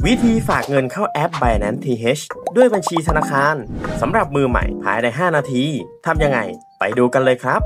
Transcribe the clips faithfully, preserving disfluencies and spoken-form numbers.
วิธีฝากเงินเข้าแอป Binance ที เอช ด้วยบัญชีธนาคารสำหรับมือใหม่ภายในห้านาทีทำยังไงไปดูกันเลยครับ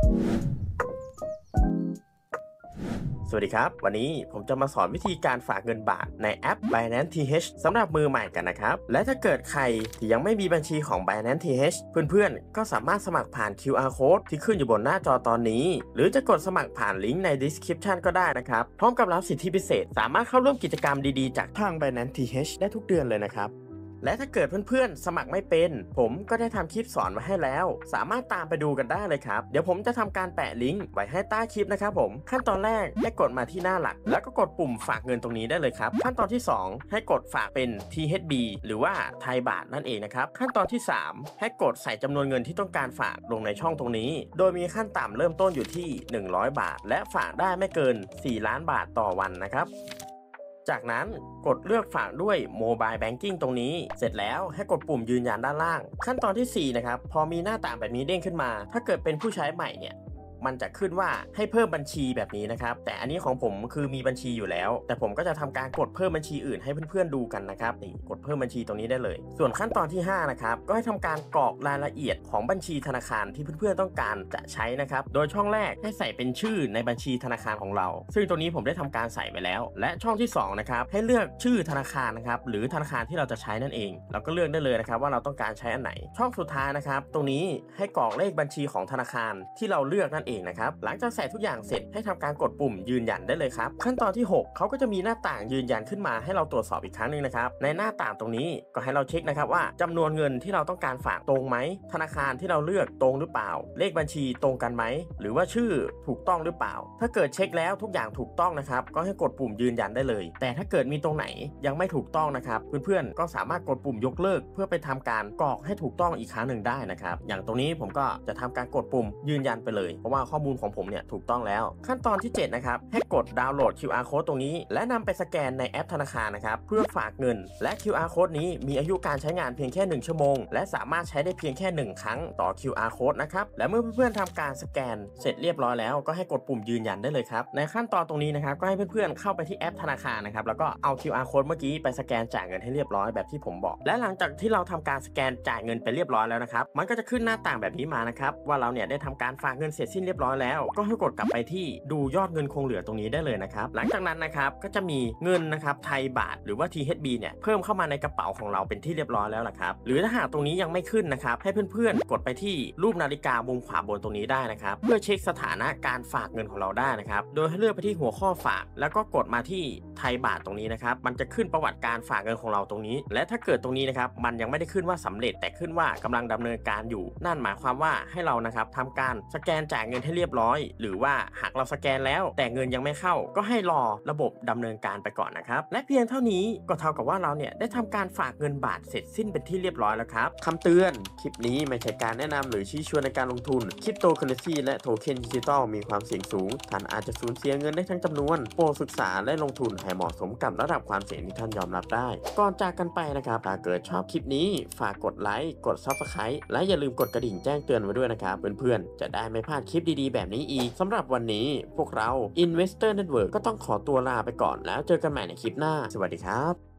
สวัสดีครับวันนี้ผมจะมาสอนวิธีการฝากเงินบาทในแอป Binance ที เอช สำหรับมือใหม่กันนะครับและถ้าเกิดใครที่ยังไม่มีบัญชีของ Binance ที เอช เพื่อนๆก็สามารถสมัครผ่าน คิว อาร์ Code ที่ขึ้นอยู่บนหน้าจอตอนนี้หรือจะกดสมัครผ่านลิงก์ใน Description ก็ได้นะครับพร้อมกับรับสิทธิพิเศษสามารถเข้าร่วมกิจกรรมดีๆจากทาง Binance ที เอช ได้ทุกเดือนเลยนะครับและถ้าเกิดเพื่อนๆสมัครไม่เป็นผมก็ได้ทำคลิปสอนไว้ให้แล้วสามารถตามไปดูกันได้เลยครับเดี๋ยวผมจะทำการแปะลิงก์ไว้ให้ใต้คลิปนะครับผมขั้นตอนแรกให้กดมาที่หน้าหลักแล้วก็กดปุ่มฝากเงินตรงนี้ได้เลยครับขั้นตอนที่สองให้กดฝากเป็น ที เอช บี หรือว่าไทยบาทนั่นเองนะครับขั้นตอนที่สามให้กดใส่จำนวนเงินที่ต้องการฝากลงในช่องตรงนี้โดยมีขั้นต่ำเริ่มต้นอยู่ที่หนึ่งร้อยบาทและฝากได้ไม่เกินสี่ล้านบาทต่อวันนะครับจากนั้นกดเลือกฝากด้วย Mobile Banking ตรงนี้เสร็จแล้วให้กดปุ่มยืนยันด้านล่างขั้นตอนที่สี่นะครับพอมีหน้าต่างแบบนี้เด้งขึ้นมาถ้าเกิดเป็นผู้ใช้ใหม่เนี่ยมันจะขึ้นว่าให้เพิ่มบัญชีแบบนี้นะครับแต่อันนี้ของผมคือมีบัญชีอยู่แล้วแต่ผมก็จะทำการกดเพิ่มบัญชีอื่นให้เพื่อนๆดูกันนะครับนี่กดเพิ่มบัญชีตรงนี้ได้เลยส่วนขั้นตอนที่ห้านะครับก็ให้ทำการกรอกรายละเอียดของบัญชีธนาคารที่เพื่อนๆต้องการจะใช้นะครับโดยช่องแรกให้ใส่เป็นชื่อในบัญชีธนาคารของเราซึ่งตรงนี้ผมได้ทำการใส่ไปแล้วและช่องที่สองนะครับให้เลือกชื่อธนาคารนะครับหรือธนาคารที่เราจะใช้นั่นเองเราก็เลือกได้เลยนะครับว่าเราต้องการใช้อันไหนช่องสุดท้ายนะครับตรงนี้ให้กรอกเลขบัญชีของธนาคารที่เราเลือกนั่นเองนะครับหลังจากใส่ทุกอย่างเสร็จให้ทำการกดปุ่มยืนยันได้เลยครับขั้นตอนที่หกเขาก็จะมีหน้าต่างยืนยันขึ้นมาให้เราตรวจสอบอีกครั้งนึงนะครับในหน้าต่างตรงนี้ก็ให้เราเช็คนะครับว่าจำนวนเงินที่เราต้องการฝากตรงไหมธนาคารที่เราเลือกตรงหรือเปล่าเลขบัญชีตรงกันไหมหรือว่าชื่อถูกต้องหรือเปล่าถ้าเกิดเช็คแล้วทุกอย่างถูกต้องนะครับก็ให้กดปุ่มยืนยันได้เลยแต่ถ้าเกิดมีตรงไหนยังไม่ถูกต้องนะครับเพื่อนๆก็สามารถกดปุ่มยกเลิกเพื่อไปทำการกรอกให้ถูกต้องอีกครั้งหนึ่งได้นะครับอย่างตรงนี้ผมก็จะทำการกดปุ่มยืนยันไปเลยเพราะว่าข้อมูลของผมเนี่ยถูกต้องแล้วขั้นตอนที่เจ็ดนะครับให้กดดาวน์โหลด คิว อาร์ Code ตรงนี้และนำไปสแกนในแอปธนาคารนะครับเพื่อฝากเงินและ คิว อาร์ Code นี้มีอายุการใช้งานเพียงแค่หนึ่งชั่วโมงและสามารถใช้ได้เพียงแค่หนึ่งครั้งต่อ คิว อาร์ Code นะครับและเมื่อเพื่อนๆทำการสแกนเสร็จเรียบร้อยแล้วก็ให้กดปุ่มยืนยันได้เลยครับในขั้นตอนตรงนี้นะครับก็ให้เพื่อนๆเข้าไปที่แอปธนาคารนะครับแล้วก็เอา คิว อาร์ Code เมื่อกี้ไปสแกนจ่ายเงินให้เรียบร้อยแบบที่ผมบอกและหลังจากที่เราทำการสแกนจ่ายเงินไปเรียบร้อยแล้วนะครับมันก็จะขึ้นหน้าต่างแบบนี้มานะครับว่าเราเนี่ยได้ทำการฝากเงินเสร็จสิ้นเรียบร้อยแล้วก็ให้กดกลับไปที่ดูยอดเงินคงเหลือตรงนี้ได้เลยนะครับหลังจากนั้นนะครับก็จะมีเงินนะครับไทยบาทหรือว่า ที เอช บี เนี่ยเพิ่มเข้ามาในกระเป๋าของเราเป็นที่เรียบร้อยแล้วล่ะครับหรือถ้าหากตรงนี้ยังไม่ขึ้นนะครับให้เพื่อนๆกดไปที่รูปนาฬิกามุมขวาบนตรงนี้ได้นะครับเพื่อเช็คสถานะการฝากเงินของเราได้นะครับโดยให้เลือกไปที่หัวข้อฝากแล้วก็กดมาที่ไทยบาทตรงนี้นะครับมันจะขึ้นประวัติการฝากเงินของเราตรงนี้และถ้าเกิดตรงนี้นะครับมันยังไม่ได้ขึ้นว่าสำเร็จแต่ขึ้นว่ากำลังดำเนินการอยู่นั่นหมายความว่าให้เรานะครับทำการสแกนจ่ายเงินให้เรียบร้อยหรือว่าหากเราสแกนแล้วแต่เงินยังไม่เข้าก็ให้รอระบบดำเนินการไปก่อนนะครับและเพียงเท่านี้ก็เท่ากับว่าเราเนี่ยได้ทำการฝากเงินบาทเสร็จสิ้นเป็นที่เรียบร้อยแล้วครับคำเตือนคลิปนี้ไม่ใช่การแนะนำหรือชี้ชวนในการลงทุนคริปโตเคอเรนซีและโทเค็นดิจิตอลมีความเสี่ยงสูงท่านอาจจะสูญเสียเงินได้ทั้งจำนวนโปรดศึกษาและลงทุนให้เหมาะสมกับระดับความเสี่ยงที่ท่านยอมรับได้ก่อนจากกันไปนะครับถ้าเกิดชอบคลิปนี้ฝากกดไลค์กด ซับสไครบ์ และอย่าลืมกดกระดิ่งแจ้งเตือนไว้ด้วยนะครับเพื่อนๆจะได้ไม่พลาดคลิปดีๆแบบนี้อีกสำหรับวันนี้พวกเรา Investor Network ก็ต้องขอตัวลาไปก่อนแล้วเจอกันใหม่ในคลิปหน้าสวัสดีครับ